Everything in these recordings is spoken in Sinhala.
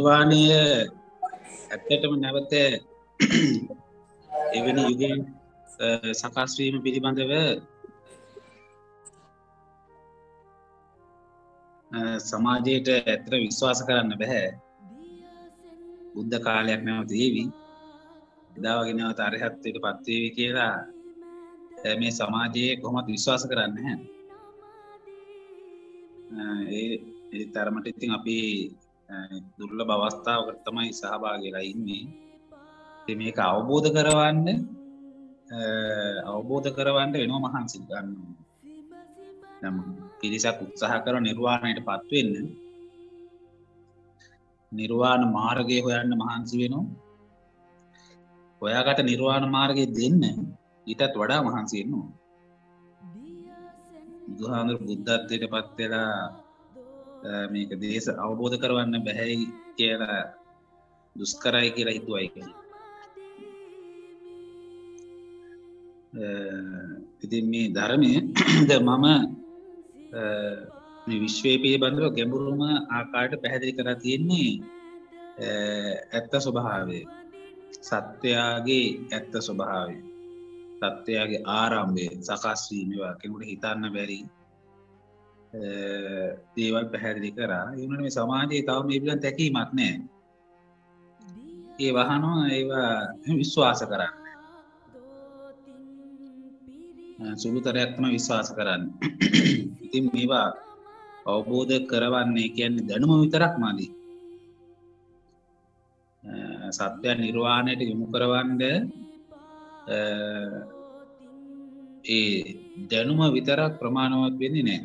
නිර්වාණය ඇත්තටම නැවත එවැනි යුගයෙන් සකස් වීම පිළිබඳව සමාජයට ඇත්තට විශ්වාස කරන්න බෑ. බුද්ධ කාලයක් නැවත ඒවි. එදා වගේ නැවත අරහත්ත්වයට පත් වේවි කියලා මේ සමාජයේ කොහොමද විශ්වාස කරන්නේ නැහැ. ඒ තරමට ඉතින් අපි දුර්ලභ අවස්ථාවකට තමයි සහභාගී වෙලා ඉන්නේ. ඉතින් මේක අවබෝධ කරවන්න වෙනව මහන්සි ගන්න ඕනේ. නම් පිරිසක් උත්සාහ කරන නිර්වාණයටපත් වෙන්න නිර්වාණ මාර්ගය හොයන්න මහන්සි වෙනවා. හොයාගත නිර්වාණ මාර්ගය දෙන්න ඊටත් වඩා මහන්සි වෙන්න ඕනේ. බුදුහාමුදුරු බුද්ධත්වයටපත් වෙලා මේක දේශ අවබෝධ කරවන්න බැහැයි කියලා දුෂ්කරයි කියලා හිතුවයි කියලා. ඉතින් මේ ධර්මයේ මම මේ විශ්වයේ පිළිබඳව ගැඹුරුම ආකාරයට පැහැදිලි කරලා තියෙන්නේ ඇත්ත ස්වභාවය. සත්‍යයේ ඇත්ත ස්වභාවය. සත්‍යයේ ආරම්භය, සකස් වීම ඒවා කෙනෙකුට හිතන්න බැරි දේවල් පැහැදිලි කරා. ඒ වුණාට මේ සමාජයේ තව මේ පිළිබඳ තැකීමක් නැහැ. ඒ වහනවා ඒවා විශ්වාස කරන්නේ. සුළුතරයක් තමයි විශ්වාස කරන්නේ. ඉතින් මේවා අවබෝධ කරවන්නේ කියන්නේ දැනුම විතරක් මදි. සත්‍ය නිර්වාණයට යොමු කරවන්න ඒ දැනුම විතරක් ප්‍රමාණවත් වෙන්නේ නැහැ.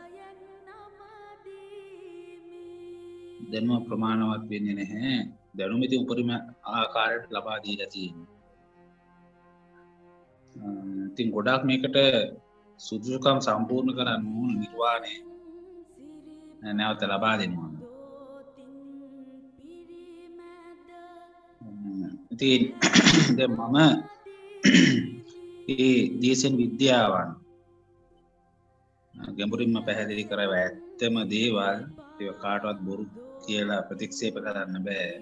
දැනුම ප්‍රමාණවත් වෙන්නේ නැහැ. දැනුම ඉතින් උපරිම ආකාරයට ලබා දීලා තියෙනවා. ඉතින් ගොඩාක් මේකට සුදුසුකම් සම්පූර්ණ කරන්න ඕන නිර්වාණය නැවත ලබා දෙනවා. ඉතින් දැන් මම ඒ දේශන විද්‍යාවන් ගැඹුරින්ම පැහැදිලි කරව ඇත්තම දේවල් ඒක කාටවත් බොරු කියලා ප්‍රතික්ෂේප කරන්න බෑ.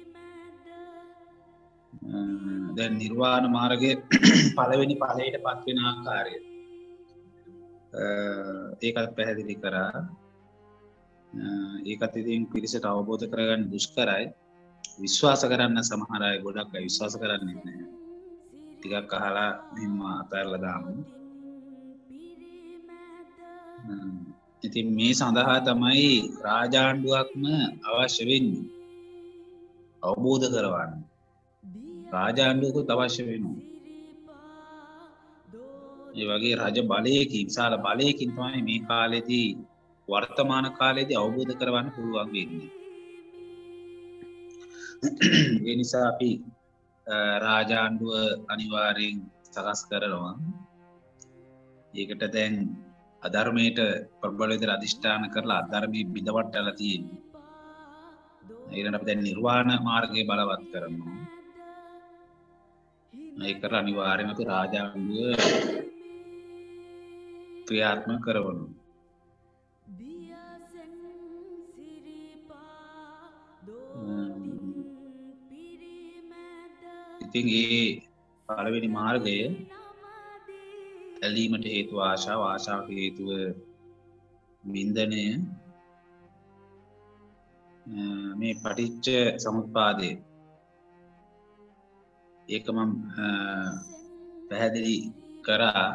දැන් නිර්වාණ මාර්ගයේ පළවෙනි ඵලයට පත් වෙන ආකාරය ඒකත් පැහැදිලි කරා. ඒකත් ඉතින් පිරිසට අවබෝධ කරගන්න දුෂ්කරයි. විශ්වාස කරන්න සමහර අය ගොඩක් අය විශ්වාස කරන්නේ නැහැ. ටිකක් අහලා මෙහෙම අතහැරලා දාමු. ඉතින් මේ සඳහා තමයි රාජාණ්ඩුවක්ම අවශ්‍ය වෙන්නේ. අවබෝධ කරවන්න. රාජාණ්ඩුවකුත් අවශ්‍ය වෙනවා. ඒ වගේ රජ බලයකින්, විශාල බලයකින් තමයි මේ කාලේදී වර්තමාන කාලේදී අවබෝධ කරවන්න පුළුවන් වෙන්නේ. ඒ නිසා අපි රාජාණ්ඩුව අනිවාර්යෙන් සකස් කරනවා. ඒකට දැන් අධර්මයට ප්‍රබල විදිහට අධිෂ්ඨාන කරලා අධර්මී බිඳවට්ටලා තියෙනවා. ඊළඟට අපි දැන් නිර්වාණ මාර්ගය බලවත් කරනවා. මේකට අනිවාර්යයෙන්ම අපි රාජාණ්ඩුව ක්‍රියාත්මක කරනවා. ඉතින් ඒ පළවෙනි මාර්ගය ඇලීමට හේතුව ආශාව, ආශාවට හේතුව වින්දනය. මේ පටිච්ච සමුප්පාදය ඒක මම පැහැදිලි කරා.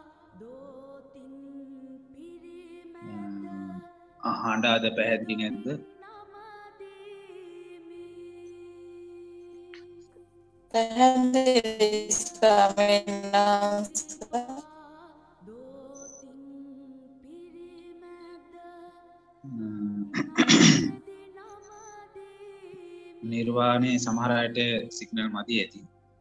අහඬාද පැහැදිලි නැද්ද? නිර්වාණය සමහර අයට සිග්නල් මදි ඇති.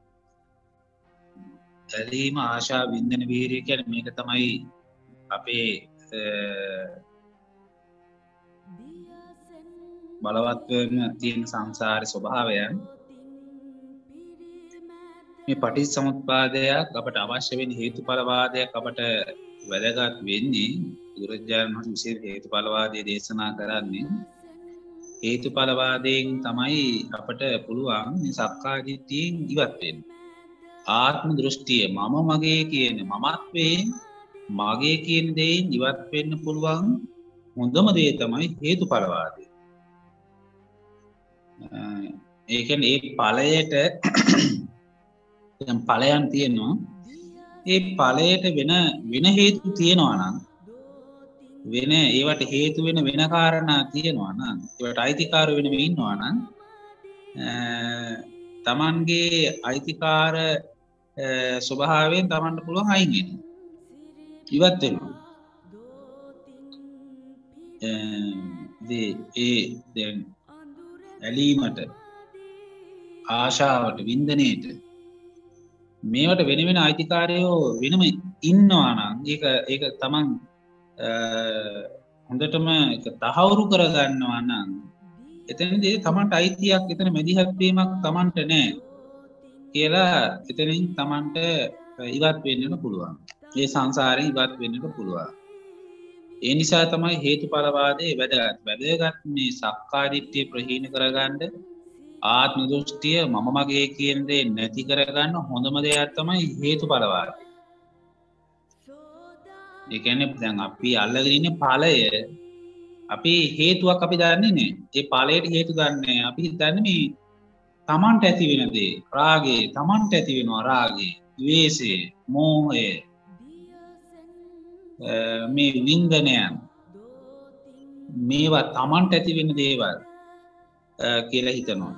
ඇලීම, ආශා, වින්දන, වීර්ය කියන්නේ මේක තමයි අපේ බලවත්වම තියෙන සංසාරේ ස්වභාවයන්. මේ පටිච්චසමුප්පාදයක් අපට අවශ්‍ය වෙන හේතුඵලවාදයක් අපට වැදගත් වෙන්නේ බුදුරජාණන් වහන්සේ විශේෂ හේතුඵලවාදයේ දේශනා කරන්නේ හේතුඵලවාදයෙන් තමයි අපට පුළුවන් මේ සක්කාය දිට්ඨියෙන් ඉවත් වෙන්න. ආත්ම දෘෂ්ටිය මම මගේ කියන මමත්වයෙන් මගේ කියන දෙයින් ඉවත් වෙන්න පුළුවන් හොඳම දේ තමයි හේතුඵලවාදය. ඒ කියන්නේ ඒ ඵලයට දැන් ඵලයන් තියෙනවා. ඒ ඵලයට වෙන හේතු තියෙනවා නම් වෙන ඒවට හේතු වෙන කාරණා තියෙනවා නම් ඒවට අයිතිකාර වෙනම ඉන්නවා නම් තමන්ගේ අයිතිකාර ස්වභාවයෙන් තමන්ට පුළුවන් අයින් වෙන්න. ඉවත් වෙනවා. දැන් ඇලීමට ආශාවට වින්දනයේට මේවට වෙන අයිතිකාරයෝ වෙනම ඉන්නවා නම් ඒක තමන් හොඳටම තහවුරු කරගන්නවා නම් එතනදී තමන්ට අයිතියක් එතන මැදිහත් වීමක් තමන්ට නැහැ කියලා එතනින් තමන්ට ඉවත් වෙන්නට පුළුවන්. මේ සංසාරයෙන් ඉවත් වෙන්නට පුළුවන්. ඒ නිසා තමයි හේතුඵලවාදයේ වැදගත් මේ සක්කාය දිට්ඨිය ප්‍රහීන කරගන්න ආත්ම දෘෂ්ටිය මම මගේ කියන දේ නැති කරගන්න හොඳම දෙයක් තමයි හේතුඵලවාදය. ඒ කියන්නේ දැන් අපි අල්ලගෙන ඉන්නේ ඵලය අපි හේතුවක් අපි දන්නේ නැහැ. ඒ ඵලයට හේතු දන්නේ අපි හිතන්නේ මේ තමන්ට ඇති වෙන දේ රාගය තමන්ට ඇති වෙනවා රාගය ද්වේෂය මෝහය මේ වින්දනයන් මේවා තමන්ට ඇති වෙන දේවල් කියලා හිතනවා.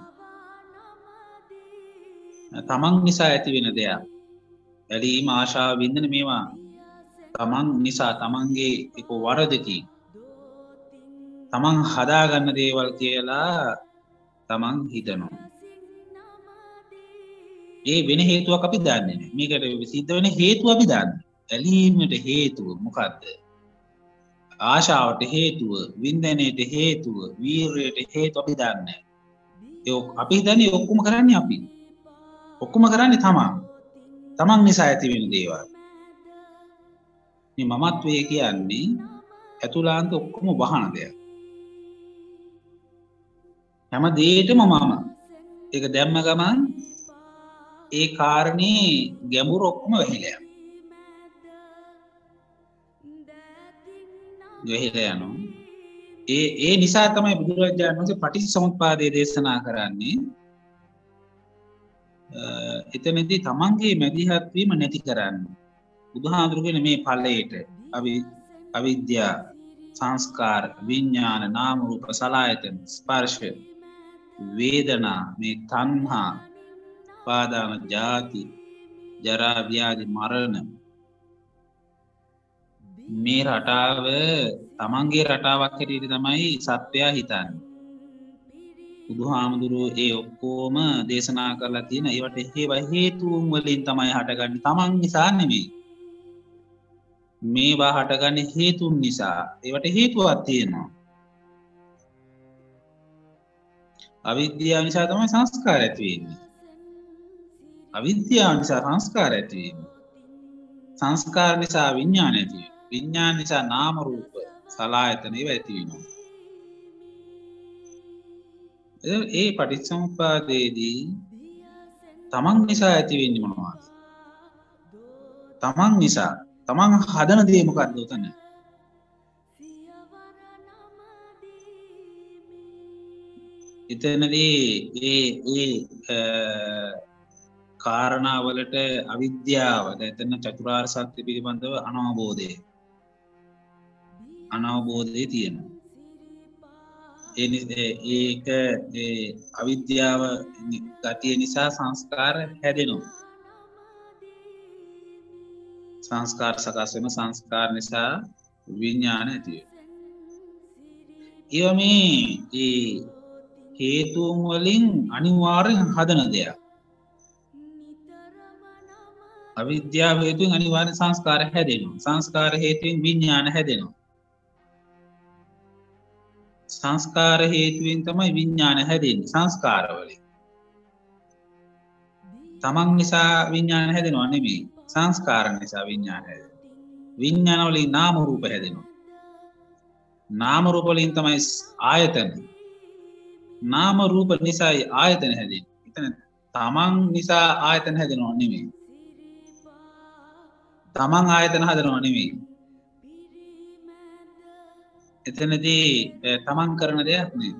තමන් නිසා ඇති වෙන දෙයක් ඇලීම ආශාව වින්දන මේවා තමන් නිසා තමන්ගේ එක වරදකින් තමන් හදාගන්න දේවල් කියලා තමන් හිතනවා. ඒ වෙන හේතුවක් අපි දන්නේ නැහැ. මේකට සිද්ධ වෙන හේතුව අපි දන්නේ. ඇලීමට හේතුව මොකද්ද? ආශාවට හේතුව, වින්දනයේට හේතුව, වීරයට හේතුව අපි දන්නේ. ඒ අපි දන්නේ ඔක්කොම කරන්නේ අපි. ඔක්කොම කරන්නේ තමන් නිසා ඇති වෙන දේවල්. මේ මමත්වයේ කියන්නේ අතුලාන්ත ඔක්කොම වහන දෙයක්. හැම දෙයකම මම. ඒක දැම්ම ගමන් ඒ කාරණේ ගැඹුරු ඔක්කොම වැහිලා යනවා. ඒ නිසා තමයි බුදුරජාණන් වහන්සේ පටිච්චසමුප්පාදය දේශනා කරන්නේ. එතනදී තමන්ගේ මැදිහත් වීම නැති කරන්න. බුදුහාඳුරගෙන මේ ඵලයට අවිද්‍යාව, සංස්කාර, විඥාන, නාම රූප, සලආයතන, ස්පර්ශ, වේදනා, මේ තණ්හා, පාදාන, ජාති, ජරා, ව්‍යාධි, මරණ මේ රටාව තමන්ගේ රටාවක් හැටියට තමයි සත්‍යය හිතන්නේ. බුදුහාමුදුරුවෝ ඒ ඔක්කොම දේශනා කරලා තියෙන ඒවට හේතුන් වලින් තමයි හටගන්නේ. තමන් නිසා නෙමෙයි. මේවා හටගන්නේ හේතුන් නිසා. ඒවට හේතුවක් තියෙනවා. අවිද්‍යාව නිසා තමයි සංස්කාර ඇති වෙන්නේ. අවිද්‍යාව නිසා සංස්කාර ඇති වෙන්නේ. සංස්කාර නිසා විඥාන ඇති වෙනවා. විඥාන නිසා නාම රූප සලආයතන ඒවා ඇති වෙනවා. ඒ පටිච්චසමුප්පාදයේදී තමන් නිසා ඇති වෙන්නේ මොනවද? තමන් නිසා තමන් හදන දේ මොකක්ද උතන? එතනදී ඒ කාරණාවලට අවිද්‍යාව එතන චතුරාර්ය සත්‍ය පිළිබඳව අනවබෝධය තියෙනවා. ඒක අවිද්‍යාව ගතිය නිසා සංස්කාර හැදෙනවා. සංස්කාර සකස් වෙන සංස්කාර නිසා විඥාන ඇති වෙනවා. මේ හේතුන් වලින් අනිවාර්යෙන් හදන දෙයක්. අවිද්‍යාව හේතුවෙන් අනිවාර්යෙන් සංස්කාර හැදෙනවා. සංස්කාර හේතුවෙන් විඥාන හැදෙනවා. සංස්කාර හේතුවෙන් තමයි විඥාන හැදෙන්නේ. සංස්කාර වලින්. තමන් නිසා විඥාන හැදෙනවා නෙමෙයි. සංස්කාර නිසා විඥාන හැදෙනවා. විඥාන වලින් නාම රූප හැදෙනවා. නාම රූප වලින් තමයි ආයතන. නාම රූප නිසායි ආයතන හැදෙන්නේ. එතන තමන් නිසා ආයතන හැදෙනව නෙමෙයි. තමන් ආයතන හදනව නෙමෙයි. එතනදී තමන් කරන දෙයක් නෙමෙයි.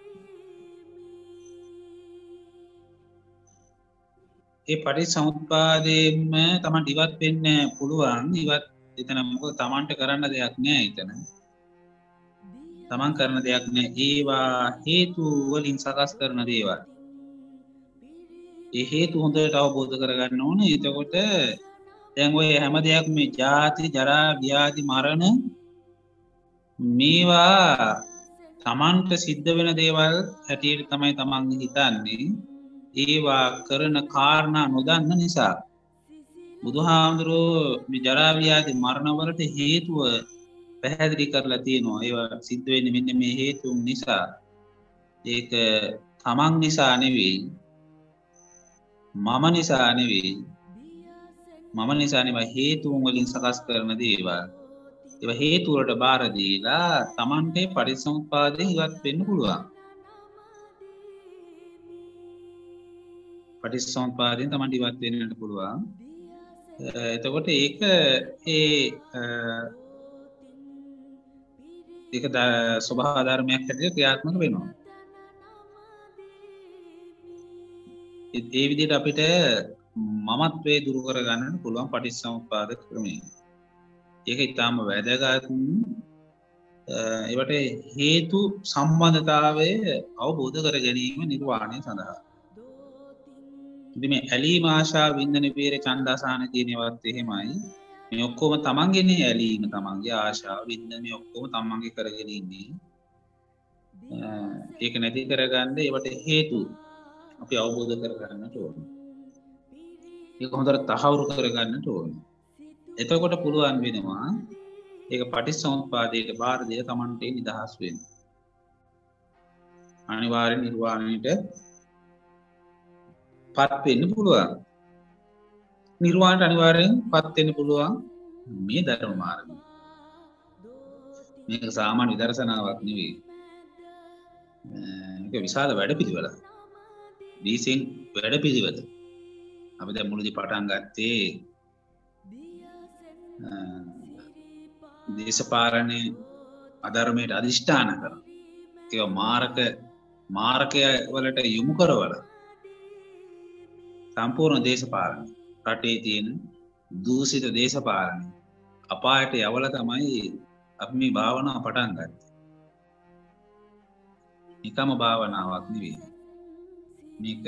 ඒ පටිච්චසමුප්පාදයෙන්ම තමන් ඉවත් වෙන්න පුළුවන්. ඉවත් එතන මොකද තමන්ට කරන්න දෙයක් නෑ එතන. තමන් කරන දෙයක් නෑ. ඒවා හේතු වලින් සකස් කරන දේවල්. ඒ හේතු හොඳට අවබෝධ කරගන්න ඕනේ. එතකොට දැන් ඔය හැම දෙයක් මේ ජාති ජරා ව්‍යාධි මරණ මේවා තමන්ට සිද්ධ වෙන දේවල් හැටියට තමයි තමන් හිතන්නේ. ඒවා කරන කාරණා නොදන්න නිසා බුදුහාමුදුරුවෝ මේ ජරා ව්‍යාධි මරණ වලට හේතුව පැහැදිලි කරලා තියෙනවා. ඒවා සිද්ධ වෙන්නේ මෙන්න මේ හේතුන් නිසා. ඒක තමන් නිසා නෙවෙයි. මම නිසා නෙවෙයි. මම නිසා නෙවෙයි හේතුන් වලින් සකස් කරන දේවල්. ඒවා හේතු වලට බාර දීලා තමන්ට පරිසම්පාදයෙන් ඉවත් වෙන්න පුළුවන්. පටිච්චසමුප්පාදයෙන් තමන්ට ඉවත් වෙන්නට පුළුවන්. එතකොට ඒක ස්වභාව ධර්මයක් හැටියට ක්‍රියාත්මක වෙනවා. ඒ විදිහට අපිට මමත්වයේ දුරු කරගන්න පුළුවන් පටිච්චසමුප්පාද ක්‍රමය. ඒක ඊටාම වැදගත්. ඒවට හේතු සම්බන්ධතාවය අවබෝධ කර ගැනීම නිර්වාණය සඳහා. ඉතින් මේ ඇලීම ආශා වින්දන වීර ඡන්දාසාන කියන ඒවාත් එහෙමයි. මේ ඔක්කොම තමන්ගේනේ ඇලීම තමන්ගේ ආශාව වින්දන මේ ඔක්කොම තමන්ගේ කරගෙන ඉන්නේ. ඒක නැති කරගන්න ඒවට හේතු අපි අවබෝධ කරගන්නට ඕනේ. ඒක හොඳට තහවුරු කරගන්නට ඕනේ. එතකොට පුළුවන් වෙනවා ඒක පටිච්චසමුප්පාදයට බාර දෙය තමන්ට නිදහස් වෙන්න. අනිවාර්යෙන් නිර්වාණයට පත් වෙන්න පුළුවන්. නිර්වාණයට අනිවාර්යෙන් පත් වෙන්න පුළුවන් මේ ධර්ම මාර්ගය. මේක සාමාන්‍ය විදර්ශනාවක් නෙවෙයි. මේක විශාල වැඩපිළිවෙලක්. දීසෙන් වැඩපිළිවෙල. අපි දැන් මුලදී පටන් ගත්තේ දේශපාලනේ අධර්මයට අදිෂ්ඨාන කරන. ඒවා මාරකය වලට යොමු කරවල සම්පූර්ණ දේශපාලන රටේ තියෙන දූෂිත දේශපාලන අපායට යවලා තමයි අපි මේ භාවනාව පටන් ගත්තේ. නිකම්ම භාවනාවක් නෙවෙයි. මේක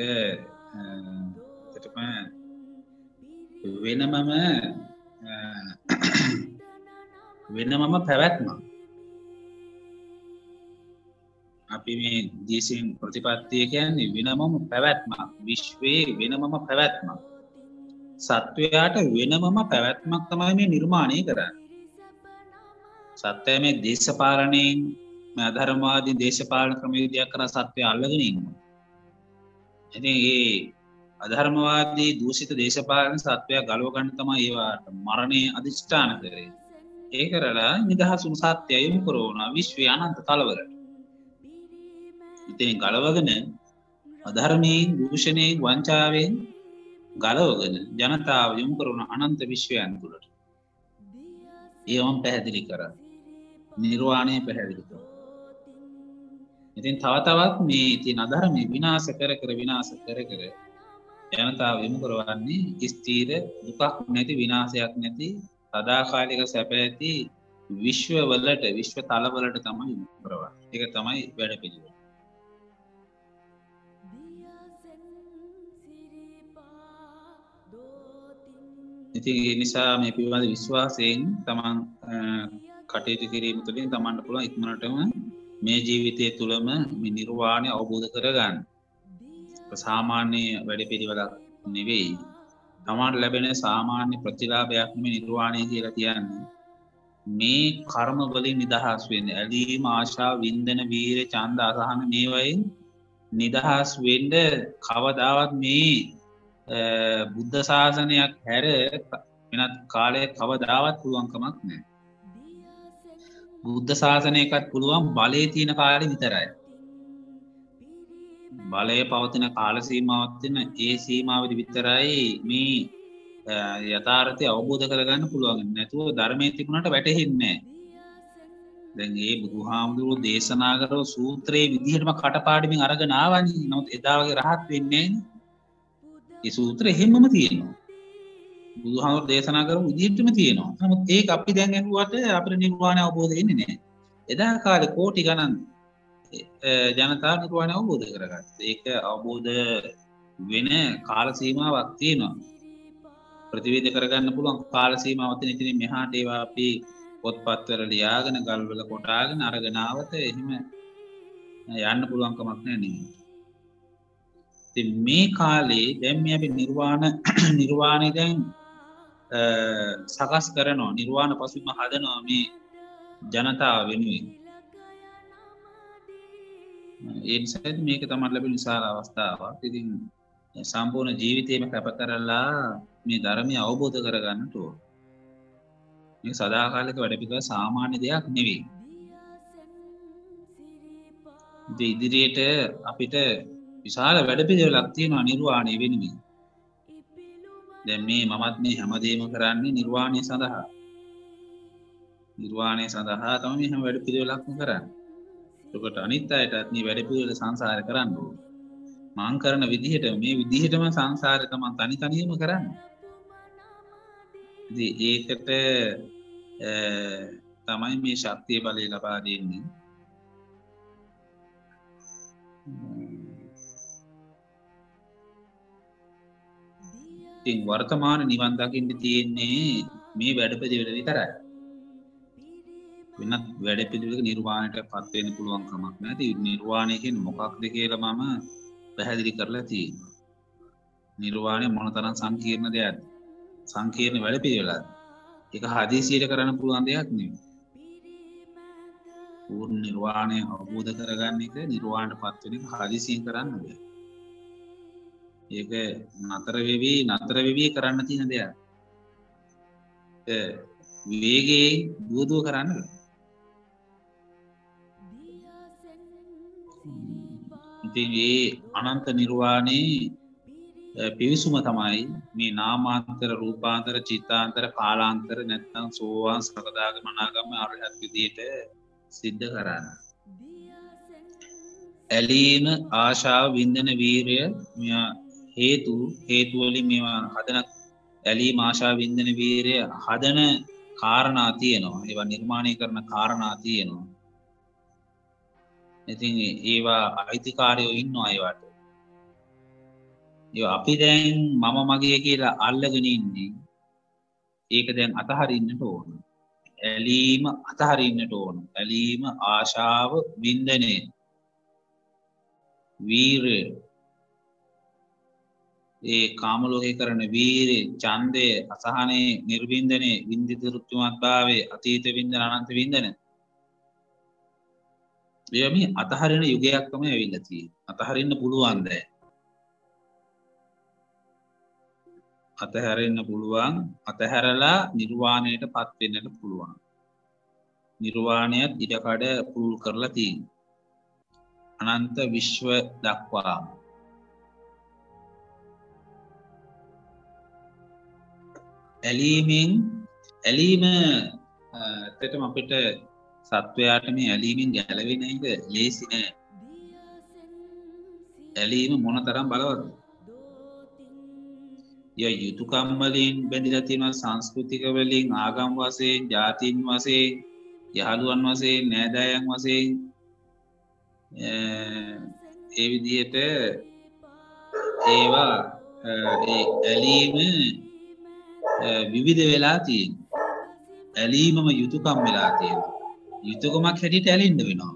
වෙනමම පැවැත්මක්. අපි මේ දේශින් ප්‍රතිපත්තිය කියන්නේ වෙනමම පැවැත්මක්. විශ්වයේ වෙනමම පැවැත්මක්. සත්වයාට වෙනමම පැවැත්මක් තමයි මේ නිර්මාණය කරන්නේ. සත්‍යය මේ දේශපාලනයෙන් මේ අධර්මවාදී දේශපාලන ක්‍රමවේදයක් කරන සත්‍යය අල්ලගෙන ඉන්නවා. ඉතින් මේ අධර්මවාදී දූෂිත දේශපාලන සත්වයා ගලව ගන්න තමයි ඒවාට මරණය අදිෂ්ඨාන කරේ. ඒ කරලා නිදහසුණු සත්‍යය යොමු කරනවා විශ්වයේ අනන්ත තලවලට. ඉතින් ගලවගෙන අධර්මයෙන් දූෂණයෙන් වංචාවෙන් ගලවගෙන ජනතාව යොමු කරන අනන්ත විශ්වයන් තුළට. ඒවම පැහැදිලි කරා. නිර්වාණය පැහැදිලි කරා. ඉතින් තව තවත් මේ තියෙන අධර්මයේ විනාශ කර කර ජනතාව යොමු කරවන්නේ ස්ථීර දුකක් නැති විනාශයක් නැති සදාකාලික සැප ඇති විශ්වවලට විශ්ව තලවලට තමයි යොමු කරවන්නේ. ඒක තමයි වැඩපිළිවෙල. ඉතින් ඒ නිසා මේ පිළිබඳ විශ්වාසයෙන් තමන් කටයුතු කිරීම තුළින් තමන්ට පුළුවන් ඉක්මනටම මේ ජීවිතය තුළම මේ නිර්වාණය අවබෝධ කරගන්න. සාමාන්‍ය වැඩපිළිවෙලක් නෙවෙයි. තමන්ට ලැබෙන සාමාන්‍ය ප්‍රතිලාභයක් නෙමෙයි නිර්වාණය කියලා කියන්නේ. මේ කර්ම වලින් නිදහස් වෙන්න, ඇලීම, ආශා, වින්දන, වීර, ඡන්ද, අසහන මේවයින් නිදහස් වෙන්න කවදාවත් මේ බුද්ධ ශාසනයක් හැර වෙනත් කාලයක කවදාවත් පුළුවන්කමක් නැහැ. බුද්ධ ශාසනයකත් පුළුවන් බලයේ තියෙන කාලෙ විතරයි. බලය පවතින කාල සීමාවක් තියෙන ඒ සීමාවෙදි විතරයි මේ යථාර්ථය අවබෝධ කරගන්න පුළුවන්. නැතුව ධර්මයේ තිබුණාට වැටහෙන්නේ නැහැ. දැන් මේ බුදුහාමුදුරුවෝ දේශනා කරව සූත්‍රයේ විදිහටම කටපාඩමින් අරගෙන ආවනේ. නමුත් එදා වගේ රහත් වෙන්නේ නැහැ. ඒ සූත්‍රය හැමම තියෙනවා. බුදුහාමුදුරුවෝ දේශනා කරපු විදිහටම තියෙනවා. නමුත් ඒක අපි දැන් අහුවට අපිට නිර්වාණය අවබෝධ වෙන්නේ නැහැ. එදා කාලේ කෝටි ගණන් ජනතාව නිර්වාණය අවබෝධ කරගත්තා. ඒක අවබෝධ වෙන කාල සීමාවක් තියෙනවා. ප්‍රතිවේද කරගන්න පුළුවන් කාල සීමාවක් තියෙන. ඉතින් මෙහාට ඒවා අපි පොත්පත්වල ලියාගෙන ගල්වල කොටාගෙන අරගෙන ආවත එහෙම යන්න පුළුවන් කමක් නැහැ නේ. ඉතින් මේ කාලේ දැන් මේ අපි නිර්වාණය දැන් සකස් කරනවා. නිර්වාණ පසුබිම හදනවා මේ ජනතාව වෙනුවෙන්. ඒ නිසා මේක තමයි ලැබෙන විශාල අවස්ථාවක්. ඉතින් සම්පූර්ණ ජීවිතේම කැප කරලා මේ ධර්මය අවබෝධ කරගන්නට ඕන. මේ සදාකාලික වැඩ පිළිවෙල සාමාන්‍ය දෙයක් නෙවෙයි. ඉදිරියට අපිට විශාල වැඩ පිළිවෙලක් තියෙනවා නිර්වාණය වෙනුවෙන්. දැන් මේ මමත් මේ හැමදේම කරන්නේ නිර්වාණය සඳහා. නිර්වාණය සඳහා තමයි මේ හැම වැඩ පිළිවෙලක්ම කරන්නේ. ඒකට අනිත් අයටත් මේ වැඩ පිළිවෙල සංසාරේ කරන්න ඕන. මං කරන විදිහට මේ විදිහටම සංසාරේ තමයි තනි තනියම කරන්නේ. ඉතින් ඒකට තමයි මේ ශක්තිය බලය ලබා දෙන්නේ. ඉතින් වර්තමාන නිවන් දකින්න තියෙන්නේ මේ වැඩ පිළිවෙල විතරයි. වෙනත් වැඩ පිළිවෙලක නිර්වාණයටපත් වෙන්න පුළුවන් කමක් නැහැ. ඉතින් නිර්වාණය කියන්නේ මොකක්ද කියලා මම පැහැදිලි කරලා තියෙනවා. නිර්වාණය මොනතරම් සංකීර්ණ දෙයක්ද? සංකීර්ණ වැඩ පිළිවෙලක්. ඒක හදිසියට කරන්න පුළුවන් දෙයක් නෙවෙයි. පූර්ණ නිර්වාණය අවබෝධ කරගන්න එක නිර්වාණයටපත් වෙන එක හදිසියෙන් කරන්න බෑ. ඒක නතර වෙවි කරන්න තියෙන දෙයක්. විවේකයෙන් දුවදුව කරන්න බෑ. ඉතින් මේ අනන්ත නිර්වාණේ පිවිසුම තමයි මේ නාමාන්තර රූපාන්තර චිත්තාන්තර කාලාන්තර නැත්නම් සෝවාන් සකදාගම අනාගම අරහත් විදියට සිද්ධ කරන්නේ. ඇලීම ආශාව වින්දන වීරය හේතු වලින් මේවා හදන ඇලීම ආශාව වින්දන වීරය හදන කාරණා තියෙනවා. ඒවා නිර්මාණය කරන කාරණා තියෙනවා. ඉතින් ඒවා අයිතිකාරයෝ ඉන්නවා ඒවට. අපි දැන් මම මගේ කියලා අල්ලගෙන ඉන්නේ. ඒක දැන් අතහරින්නට ඕන. ඇලීම අතහරින්නට ඕන. ඇලීම ආශාව වින්දනය වීරය ඒ කාම ලෝකේ කරන වීරය ඡන්දය අසහනේ නිර්වින්දනේ වින්දිත තෘප්තිමත් භාවයේ අතීත වින්දන අනන්ත වින්දන මේ අතහරින යුගයක් තමයි ඇවිල්ලා තියෙන්නේ. අතහරින්න පුළුවන් දැන්. අතහැරෙන්න පුළුවන්. අතහැරලා නිර්වාණයටපත් වෙන්නට පුළුවන්. නිර්වාණයත් ඉඩකඩ පුරුල් කරලා තියෙනවා. අනන්ත විශ්ව දක්වා. ඇලීම ඇත්තටම අපිට සත්වයාට මේ ඇලීමෙන් ගැලවෙන එක ලේසි නෑ. ඇලීම මොනතරම් බලවත්ද? යුතුයකම් වලින් බැඳිලා තියෙනවා, සංස්කෘතික වලින්, ආගම් වශයෙන්, ජාතීන් වශයෙන්, යහළුවන් වශයෙන්, නෑදෑයන් වශයෙන් ඒ විදිහට ඒවා ඒ ඇලීම විවිධ වෙලා තියෙනවා. ඇලීමම යුතුයකම් වෙලා තියෙනවා. යුතුයකමක් හැටියට ඇලෙන්න වෙනවා.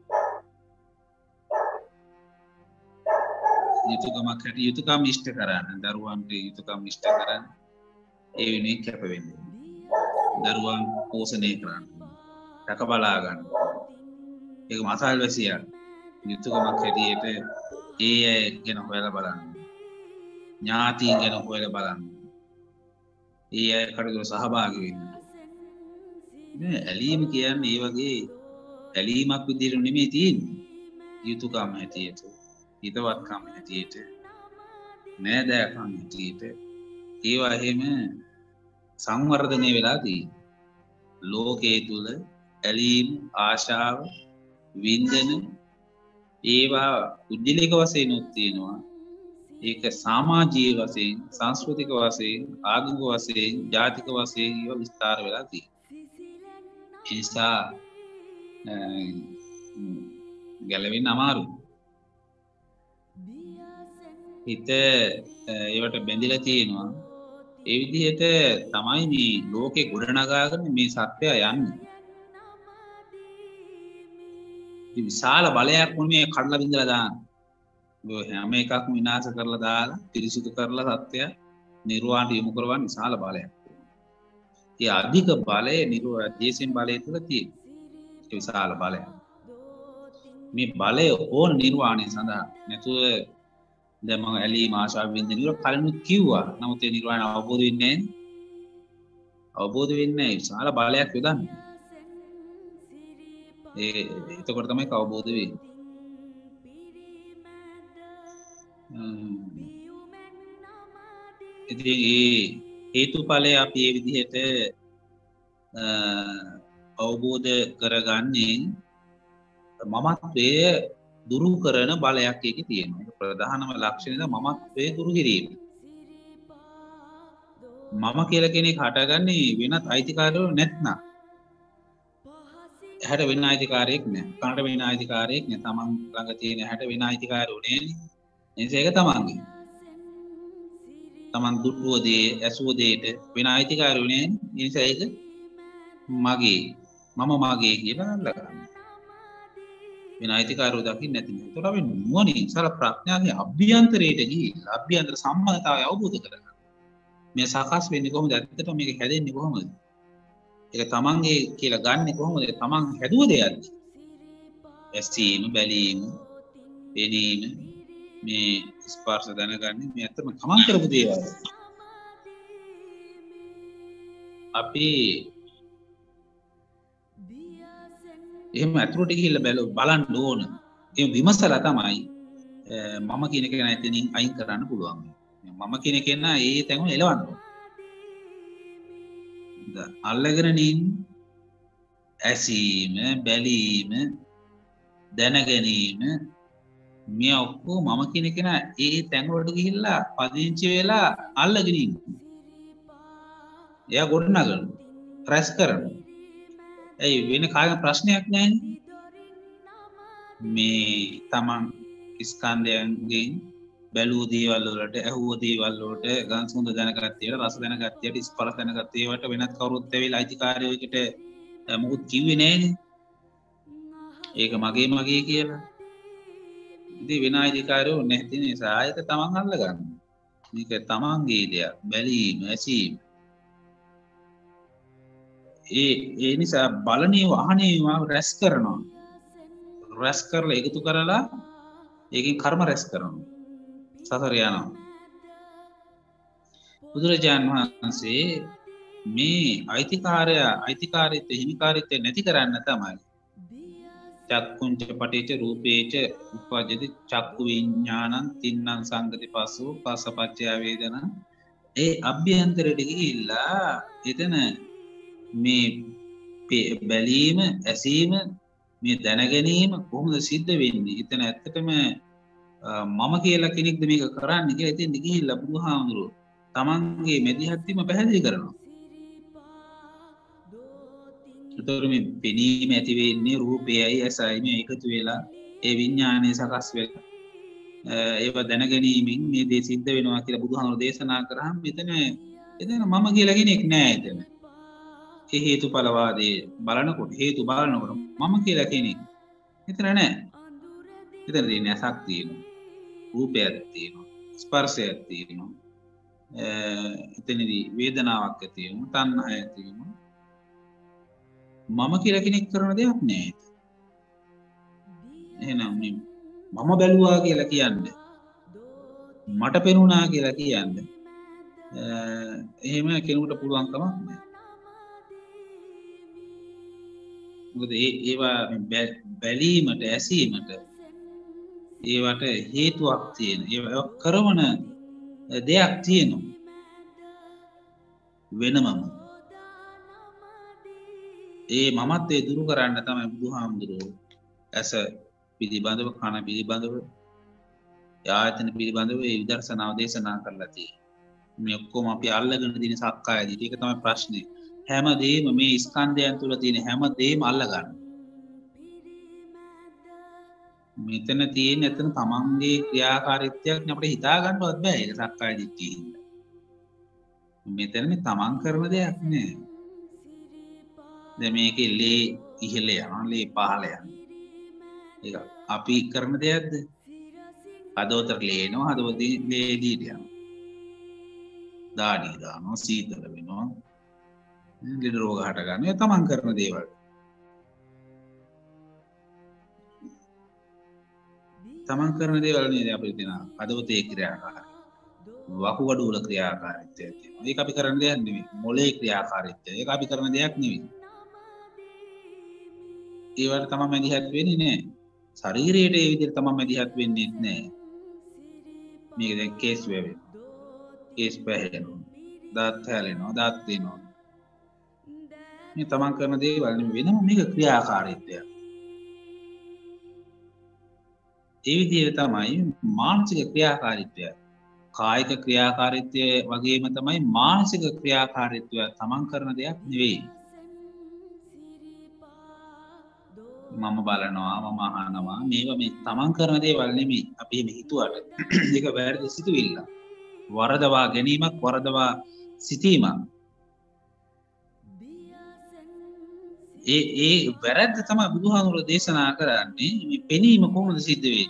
යුතුයකමක් හැටියට යුතුයකම් ඉෂ්ට කරන්න, දරුවන්ට යුතුයකම් ඉෂ්ට කරන්න, ඒ වෙනුවෙන් කැප වෙන්න. දරුවන් පෝෂණය කරන්න, රැක බලා ගන්න. ඒක මසල් වැසියන් යුතුයකමක් හැටියට ඒ අය ගැන හොයලා බලන්න. ඥාතීන් ගැන හොයලා බලන්න. ඒ අය කටයුතු සහභාගී වෙන්න. මේ ඇලීම කියන්නේ ඒ වගේ ඇලීමක් විදිහට නෙමෙයි තියෙන්නේ. යුතුයකම් හැටියට. හිතවත්කම් හැටියට නෑදෑකම් හැටියට ඒවා එහෙම සංවර්ධනය වෙලා තියෙනවා. ලෝකයේ තුල ඇලීම් ආශාව වින්දන ඒවා උද්දලික වශයෙන් උත් තියෙනවා. ඒක සමාජීය වශයෙන් සංස්කෘතික වශයෙන් ආගමික වශයෙන් ජාතික වශයෙන් ඒවා විස්තර වෙලා තියෙනවා. ඒ නිසා ගැලවෙන්න අමාරුයි. හිත ඒවට බැඳිලා තියෙනවා. ඒ විදිහට තමයි මේ ලෝකේ ගොඩනගාගෙන මේ සත්‍යය යන්නේ. විශාල බලයක් මොනේ කඩලා බින්දලා දාන. ඔය හැම එකක්ම විනාශ කරලා දාලා පිරිසිදු කරලා සත්‍ය නිර්වාණයට යොමු කරවන්න විශාල බලයක්. ඒ අධික බලය දේශෙන් බලය තුල තියෙන. ඒ විශාල බලයක්. මේ බලය ඕන නිර්වාණය සඳහා නැතුව දැන් මම ඇලීම ආශාව වින්දන ඉවර කලිනුත් කිව්වා. නමුත් ඒ නිර්වාණය අවබෝධ වෙන්නේ නැහැ. අවබෝධ වෙන්නේ නැහැ. විශාල බලයක් යොදන්නේ. එතකොට තමයි අවබෝධ වෙන්නේ. ඉතින් ඒ හේතුඵලය අපි මේ විදිහට අවබෝධ කරගන්නේ මමත්වයේ දුරු කරන බලයක් එකේ තියෙනවා. ප්‍රධානම ලක්ෂණය තමයි මමත්වයේ දුරු කිරීම. මම කියලා කෙනෙක් හටගන්නේ වෙනත් අයිතිකාරයෝ නැත්නම්. ඇහැට වෙන අයිතිකාරයෙක් නැහැ. කනට වෙන අයිතිකාරයෙක් නැහැ. තමන් ළඟ තියෙන ඇහැට වෙන අයිතිකාරයෝ නෙන්නේ. එනිසා ඒක තමන්ගේ. තමන් දුටුව දේ, ඇසුව දේට වෙන අයිතිකාරයෝ නෙන්නේ. එනිසා ඒක මගේ. මම මගේ කියලා අල්ලගන්න. වෙන අයිතිකාරයෝ දකින්න නැති නේ. ඒතකොට අපි නුවණින් සල ප්‍රඥාවේ අභ්‍යන්තරයට ගිහිල්ලා අභ්‍යන්තර සම්මතතාවය අවබෝධ කරගන්න. මේ සකස් වෙන්නේ කොහොමද? ඇත්තටම මේක හැදෙන්නේ කොහොමද? ඒක තමන්ගේ කියලා ගන්නෙ කොහොමද? තමන් හැදුව දෙයක්ද? ඇසීම, බැලීම, පෙනීම, මේ ස්පර්ශ දැනගන්නේ මේ ඇත්තම තමන් කරපු දේවල්. අපි එහෙම අතුරට ගිහිල්ලා බලන්න ඕන. ඒ විමසලා තමයි මම කියන කෙනා එතනින් අයින් කරන්න පුළුවන්. මම කියන කෙනා ඒ තැඟුම එලවන්න ඕන. අල්ලගෙන නින් ඇසීම බැලීම දැනගැනීම මේ ඔක්කොම මම කියන කෙනා ඒ තැන් වලට ගිහිල්ලා පදිංචි වෙලා අල්ලගෙන ඉන්නවා. එයා ගොඩනගනවා රැස් කරනවා. ඒ වෙන කාගේ ප්‍රශ්නයක් නැහැ. මේ තමන් ස්කන්ධයන්ගෙන් බැලූ දේවල් වලට ඇහුව දේවල් වලට ගඳ සුවඳ දැනගත්තේට රස දැනගත්තේට ස්පර්ශ දැනගත්තේට වෙනත් කවුරුත් ඇවිල්ලා අයිතිකාරයෙකුට මොකුත් කිව්වේ නෑනේ. ඒක මගේ කියලා. ඉතින් වෙන අයිතිකාරයෝ නැති නිසා ඒක තමන් අල්ල ගන්න. මේක තමන්ගේ දෙයක්. බැලීම, ඇසීම. ඒ නිසා බලණීය වහණීය රැස් කරනවා. රැස් කරලා එකතු කරලා ඒකෙන් කර්ම රැස් කරනවා. සතර යනවා. බුදුරජාණන් වහන්සේ මේ අයිතිකාරීත්ව හිමිකාරීත්වය නැති කරන්න තමයි චක්කුංච පටිච්ච රූපේච උපජ්ජති චක්කු විඥානං තින්නං සංගති පස්සෝ පස්සපච්චය වේදනා. ඒ අභ්‍යන්තරයට ගිහිල්ලා එතන මේ බැලීම ඇසීම මේ දැනගැනීම කොහොමද සිද්ධ වෙන්නේ? එතන ඇත්තටම මම කියලා කෙනෙක්ද මේක කරන්නේ කියලා ඉතින් ගිහිල්ලා බුදුහාමුදුරුවෝ තමන්ගේ මෙදිහත්වීම පැහැදිලි කරනවා. ඒතර මේ පෙනීම ඇති වෙන්නේ රූපයයි ඇසයි මේ එකතු වෙලා ඒ විඥානය සකස් වෙලා ඒව දැනගැනීමෙන් මේ දේ සිද්ධ වෙනවා කියලා බුදුහාමුදුරුවෝ දේශනා කරාම එතන මම කියලා කෙනෙක් නෑ එතන. ඒ හේතුඵලවාදී බලනකොට හේතු බලනකොට මම කියලා කෙනෙක් එතන නෑ. එතන තියෙන ඇසක් තියෙනවා. රූපයක් තියෙනවා. ස්පර්ශයක් තියෙනවා. එතනදී වේදනාවක් ඇති වෙනවා. තණ්හාවක් ඇති වෙනවා. මම කියලා කෙනෙක් කරන දෙයක් නෑ. එහෙනම් මම බැලුවා කියලා කියන්නේ මට පෙනුණා කියලා කියන්නේ එහෙම කෙනෙකුට පුළුවන් කමක් නෑ. මොකද ඒවා බැලීමට ඇසීමට ඒවට හේතුවක් තියෙන. ඒ කරවන දෙයක් තියෙනවා. වෙනමම. ඒ මමත්වයේ දුරු කරන්න තමයි බුදුහාමුදුරුවෝ ඇස පිළිබඳව කන පිළිබඳව ආයතන පිළිබඳව ඒ විදර්ශනාව දේශනා කරලා තියෙන්නේ. මේ ඔක්කොම අපි අල්ලගෙන තියෙන සක්කාය දිට්ඨිය. ඒක තමයි ප්‍රශ්නේ. හැමදේම මේ ස්කන්ධයන් තුල තියෙන හැමදේම අල්ලගන්න. මෙතන තියෙන එතන තමන්ගේ ක්‍රියාකාරීත්වයක් නේ අපිට හිතා ගන්නවත් බෑ. ඒක සක්කාය දිට්ඨියෙන්. මෙතන මේ තමන් කරන දෙයක් නේ. දැන් මේකේ ලේ ඉහළ යනවා, ලේ පහළ යනවා. ඒක අපි කරන දෙයක්ද? හදවතට ලේ එනවා, හදවතේ ලේ එළියට යනවා. දාඩිය දානවා, සීතල වෙනවා, ලෙඩ රෝග හට ගන්නවා. ඒ තමන් කරන දේවල්. තමන් කරන දේවල් නේද අපිට තියෙන හදවතේ ක්‍රියාකාරී. වකුගඩු වල ක්‍රියාකාරීත්වය තියෙනවා. ඒක අපි කරන දෙයක් නෙවෙයි. මොලේ ක්‍රියාකාරීත්වය. ඒක අපි කරන දෙයක් නෙවෙයි. ඒවට තමයි මැදිහත් වෙන්නේ නෑ. ශරීරයට ඒ විදිහට තමයි මැදිහත් වෙන්නේ නෑ. මේක දැන් කේස් වෙවෙ. කේස් පැහැෙනවා. দাঁত හැලෙනවා, দাঁত දෙනවා. මේ තමන් කරන දේවල් නෙවෙයි වෙනම මේක ක්‍රියාකාරීත්වය. ඒ විදිහට තමයි මානසික ක්‍රියාකාරීත්වය. කායික ක්‍රියාකාරීත්වය වගේම තමයි මානසික ක්‍රියාකාරීත්වය තමන් කරන දෙයක් නෙවෙයි. මම බලනවා, මම අහනවා, මේවා මේ තමන් කරන දේවල් නෙමෙයි. අපි එහෙම හිතුවට ඒක වැරදි සිතුවිල්ල. වරදවා ගැනීමක්, වරදවා සිටීමක්. ඒ වැරද්ද තමයි බුදුහාමුදුරුවෝ දේශනා කරන්නේ. මේ පෙනීම කොහොමද සිද්ධ වෙන්නේ?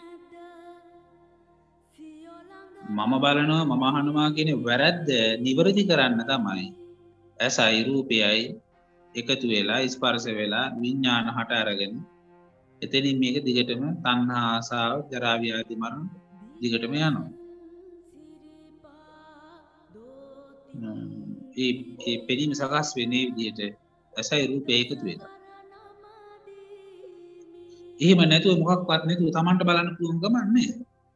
මම බලනවා, මම අහනවා කියන වැරද්ද නිවැරදි කරන්න තමයි ඇසයි රූපයයි එකතු වෙලා ස්පර්ශ වෙලා විඥාන හට අරගෙන එතනින් මේක දිගටම තණ්හා ආසාව ජරා ව්‍යාධි මරණ දිගටම යනවා. ඒ පෙනීම සකස් වෙන්නේ විදිහට ඇසයි රූපය එකතු වෙලා. එහෙම නැතුව මොකක්වත් නැතුව Tamanට බලන්න පුළුවන් ගමන් නෑ.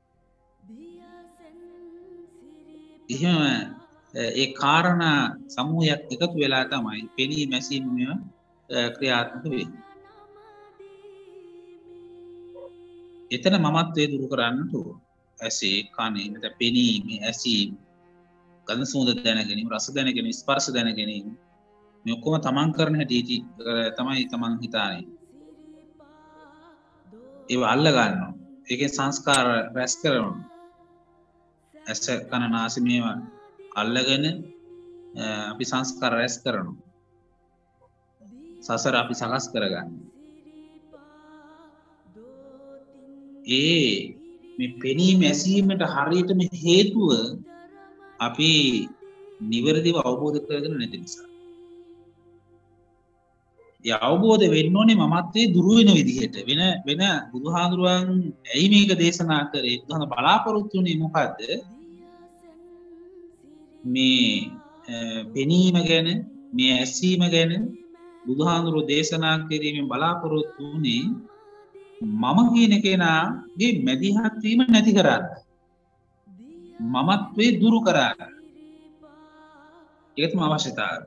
එහෙම ඒ කාරණා සමූහයක් එකතු වෙලා තමයි පෙනීම ඇසීම ක්‍රියාත්මක වෙන්නේ. එතන මමත්වයේ දුරු කරන්නට ඕන. ඇසේ, කනේ, නැත්නම් පෙනීම, ඇසීම, ගඳ සුවඳ දැන ගැනීම, රස දැන ගැනීම, ස්පර්ශ දැන ගැනීම මේ ඔක්කොම තමන් කරන හැටි තමයි තමන් හිතානේ. ඒව අල්ල ගන්නවා. ඒකේ සංස්කාර රැස් කරනවා. ඇස, කන, නාසය මේවා අල්ලගෙන අපි සංස්කාර රැස් කරනවා. සසර අපි සකස් කරගන්නවා. මේ පෙනීම ඇසීමට හරියටම හේතුව අපි නිවැරදිව අවබෝධ කරගෙන නැති නිසා. ඒ අවබෝධ වෙන්න ඕනේ මමත්වයේ දුරු වෙන විදිහට. වෙන බුදුහාඳුරුවන් ඇයි මේක දේශනා කරේ? බුදුහාඳ බලාපොරොත්තු වෙන්නේ මොකද්ද? මේ පෙනීම ගැන, මේ ඇසීම ගැන බුදුහාඳුරුවෝ දේශනා කිරීමෙන් බලාපොරොත්තු වුණේ මම කියන කෙනාගේ මැදිහත් වීම නැති කරන්න. මමත්වයේ දුරු කරන්න. ඒක තමයි අවශ්‍යතාවය.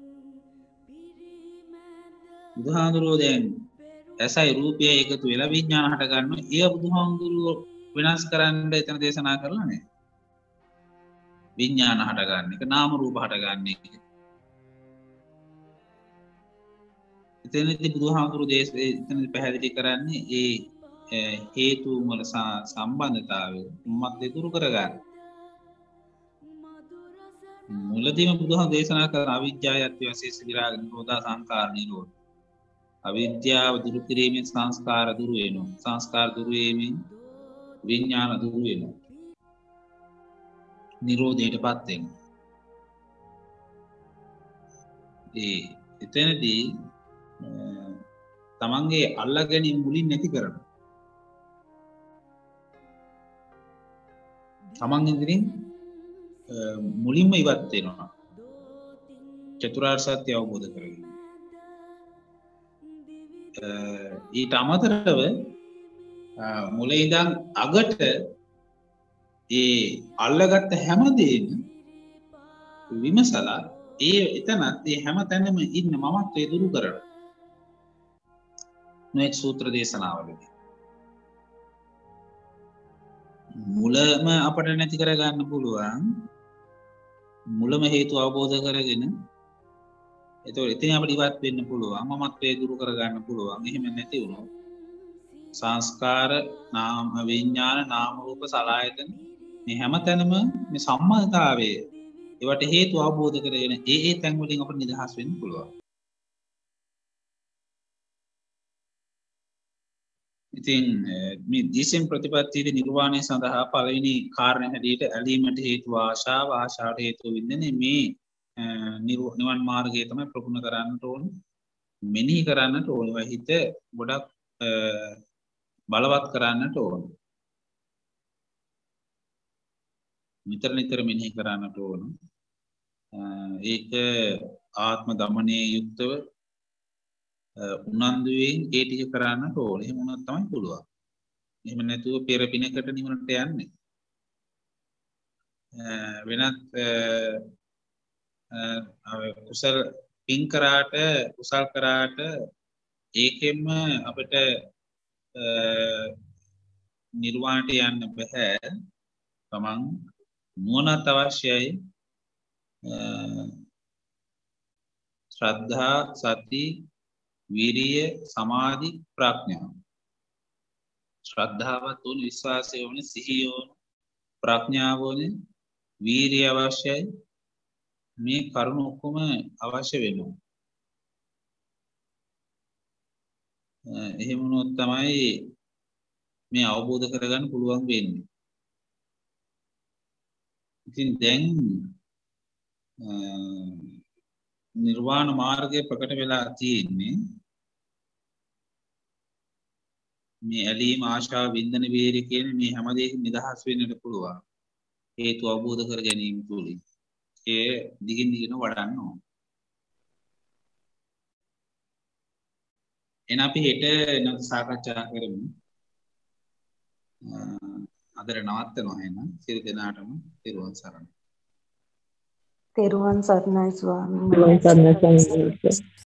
බුදුහාඳුරුවෝ දැන් ඇසයි රූපයයි එකතු වෙලා විඥාන හට ගන්නවා. ඒ බුදුහාඳුරුවෝ විනාශ කරන්න එතන දේශනා කරලා නැහැ. විඥාන හට ගන්න එක, නාම රූප හට ගන්න එක. එතනදී බුදුහාමුදුරුවෝ එතනදී පැහැදිලි කරන්නේ ඒ හේතු වල සම්බන්ධතාවය මත් දුරු කරගන්න. මුලදීම බුදුහාමුදුරුවෝ දේශනා කරන අවිජ්ජායත්‍ය වශයෙන් විරාග නිරෝධා සංකාර නිරෝධ. අවිද්‍යාව දුරු කිරීමෙන් සංස්කාර දුරු වෙනවා. සංස්කාර දුරු වීමෙන් විඥාන දුරු වෙනවා. නිරෝධයටපත් වෙනවා. එතනදී තමන්ගේ අල්ලගැනීම මුලින් නැති කරනවා. තමන් ඉදිරින් මුලින්ම ඉවත් වෙනවා. චතුරාර්ය සත්‍ය අවබෝධ කරගන්න. ඊට අමතරව මුලින් ඉඳන් අගට ඒ අල්ලගත්ත හැමදේම විමසලා ඒ එතනත් ඒ හැම තැනම ඉන්න මමත්වයේ දුරු කරනවා. මේ සූත්‍ර දේශනාවලදී මුලම අපට නැති කර ගන්න පුළුවන්. මුලම හේතු අවබෝධ කරගෙන එතකොට ඉතින් අපිට ඉවත් වෙන්න පුළුවන්. මමත්වයේ දුරු කර ගන්න පුළුවන්. එහෙම නැති වුණොත් සංස්කාර නාම විඥාන නාම රූප සලආයතන මේ හැම තැනම මේ සම්මතතාවයේ ඒවට හේතු අවබෝධ කරගෙන ඒ තැන් වලින් අපිට නිදහස් වෙන්න පුළුවන්. ඉතින් මේ දීසෙන් ප්‍රතිපත්තියේ නිර්වාණය සඳහා පළවෙනි කාරණේ හැටියට ඇලීමට හේතු ආශාව, ආශාවට හේතු විඳින්නේ මේ නිවන් මාර්ගය තමයි ප්‍රගුණ කරන්නට ඕන. මෙනෙහි කරන්නට ඕන. හිත ගොඩක් බලවත් කරන්නට ඕන. නිතර මෙනෙහි කරන්නට ඕන. ඒක ආත්ම දමනයේ යුක්තව උනන්දුවෙන් ඒ ටික කරන්නට ඕන. එහෙම වුණොත් තමයි පුළුවන්. එහෙම නැතුව පෙර පිනකට නිවනට යන්නේ. වෙනත් කුසල පින් කරාට කුසල් කරාට ඒකෙම අපිට නිර්වාණයට යන්න බෑ. තමන් නුවණත් අවශ්‍යයි. ශ්‍රද්ධා, සති, විරිය, සමාධි, ප්‍රඥා. ශ්‍රද්ධාවත් ඕන, විශ්වාසය ඕන, සිහිය ඕන, ප්‍රඥාව ඕන, වීරිය අවශ්‍යයි. මේ කරුණු ඔක්කොම අවශ්‍ය වෙනවා. එහෙම වුණොත් තමයි මේ අවබෝධ කරගන්න පුළුවන් වෙන්නේ. ඉතින් දැන් නිර්වාණ මාර්ගය ප්‍රකට වෙලා තියෙන්නේ මේ ඇලීම ආශාව වින්දන වීරිය කියන මේ හැම දෙයකින් නිදහස් වෙන්නට පුළුවන්. හේතු අවබෝධ කර ගැනීම තුලින් ඒ දිගින් දිගට වඩන්න ඕන. එන අපි හෙට නැවත සාකච්ඡා කරමු. අදට නවත්තනවා එහෙනම්. සියලු දෙනාටම තෙරුවන් සරණයි. තෙරුවන් සරණයි ස්වාමීන් වහන්සේ.